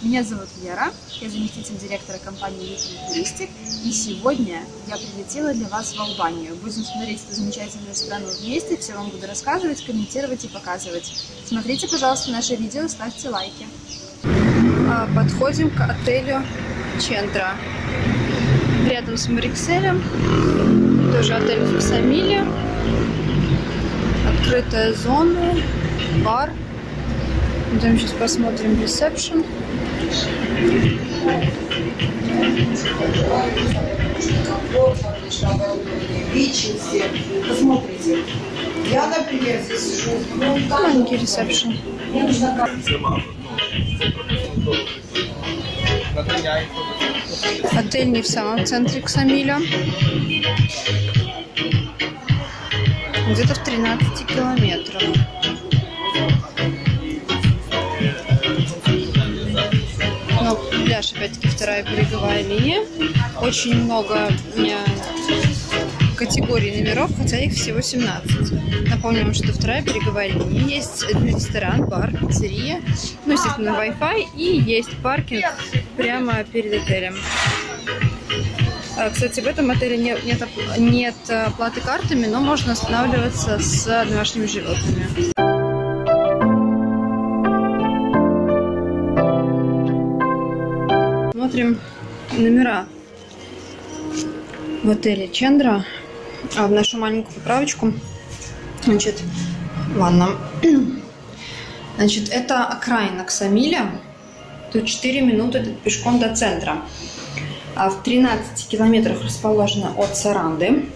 Меня зовут Лера, я заместитель директора компании Little Touristic, и сегодня я прилетела для вас в Албанию. Будем смотреть эту замечательную страну вместе, все вам буду рассказывать, комментировать и показывать. Смотрите, пожалуйста, наше видео, ставьте лайки. Подходим к отелю Чендра. Рядом с Марикселем, тоже отель в Ксамиле. Открытая зона, бар. Идем сейчас посмотрим ресепшн. Посмотрите. Я, например, здесь сижу. Маленький ресепшн. Отель не в самом центре Ксамиля. Где-то в 13 километрах. Но пляж, опять-таки, вторая береговая линия. Очень много категорий номеров, хотя их всего 17. Напомним, что вторая береговая линия. Есть ресторан, бар, пиццерия, ну, естественно, Wi-Fi и есть паркинг прямо перед отелем. Кстати, в этом отеле нет оплаты картами, но можно останавливаться с домашними животными. Смотрим номера в отеле Чендра. В нашу маленькую поправочку. Значит, ладно. Значит, это окраина Ксамиля. Тут 4 минуты пешком до центра. В 13 километрах расположена от Саранды.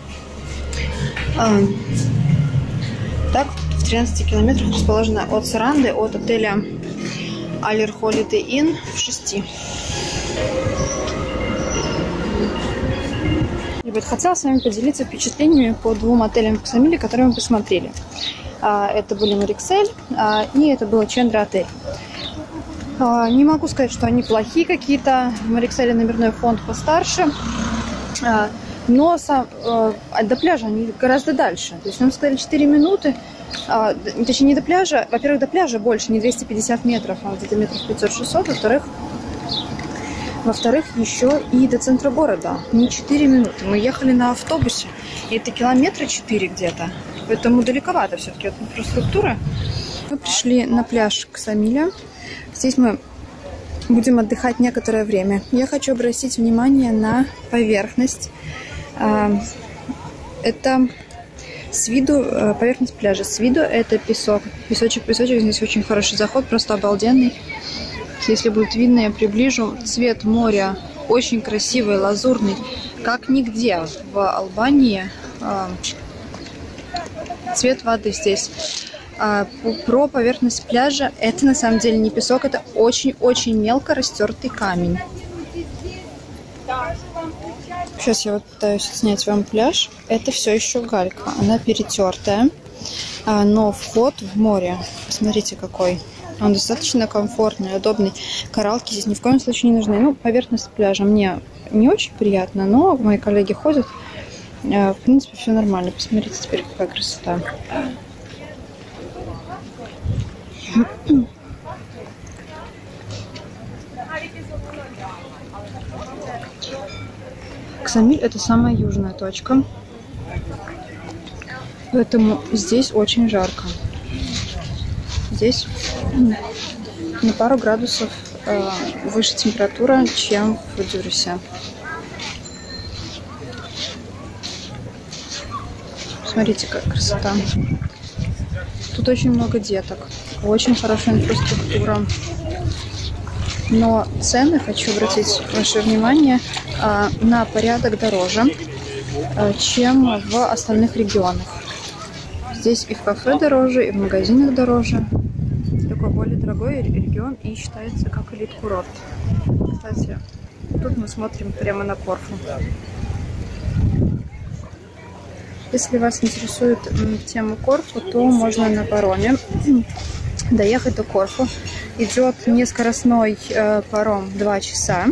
Так, в 13 километрах расположена от Саранды, от отеля Алир Holiday Inn в 6. Ребят, хотела с вами поделиться впечатлениями по двум отелям в Ксамиле, которые мы посмотрели. Это были Мариксель и это был Чендра отель. Не могу сказать, что они плохие какие-то. В Марикселе номерной фонд постарше. Но до пляжа они гораздо дальше. То есть нам сказали 4 минуты. Точнее, не до пляжа. Во-первых, до пляжа больше, не 250 метров, а где-то метров 500-600. Во-вторых, еще и до центра города. Не 4 минуты. Мы ехали на автобусе. И это километра 4 где-то. Поэтому далековато все-таки от инфраструктуры. Мы пришли на пляж Ксамиля. Здесь мы будем отдыхать некоторое время. Я хочу обратить внимание на поверхность. Это с виду поверхность пляжа. С виду это песок. Песочек. Здесь очень хороший заход, просто обалденный. Если будет видно, я приближу. Цвет моря очень красивый, лазурный, как нигде в Албании. Цвет воды здесь. Про поверхность пляжа, это на самом деле не песок, это очень-очень мелко растертый камень. Сейчас я вот пытаюсь снять вам пляж. Это все еще галька, она перетертая, но вход в море, посмотрите какой. Он достаточно комфортный, удобный. Кораллки здесь ни в коем случае не нужны. Ну, поверхность пляжа мне не очень приятно, но мои коллеги ходят. В принципе, все нормально. Посмотрите теперь, какая красота. Ксамиль — это самая южная точка, поэтому здесь очень жарко. Здесь на пару градусов выше температура, чем в Дюрсе. Смотрите, какая красота. Тут очень много деток, очень хорошая инфраструктура. Но цены, хочу обратить ваше внимание, на порядок дороже, чем в остальных регионах. Здесь и в кафе дороже, и в магазинах дороже. Такой более дорогой регион и считается как элит-курорт. Кстати, тут мы смотрим прямо на Корфу. Если вас интересует тема Корфу, то можно на пароме доехать до Корфу. Идет нескоростной паром 2 часа.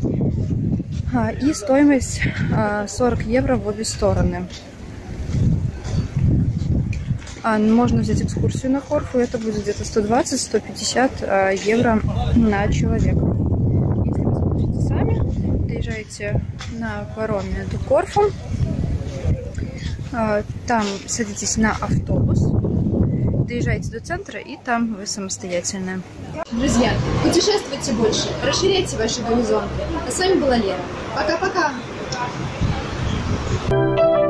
И стоимость 40 евро в обе стороны. Можно взять экскурсию на Корфу, это будет где-то 120-150 евро на человека. Если вы захотите сами, доезжаете на пароме до Корфу, там садитесь на автобус, доезжаете до центра, и там вы самостоятельно. Друзья, путешествуйте больше, расширяйте ваши горизонты. А с вами была Лера. Пока-пока!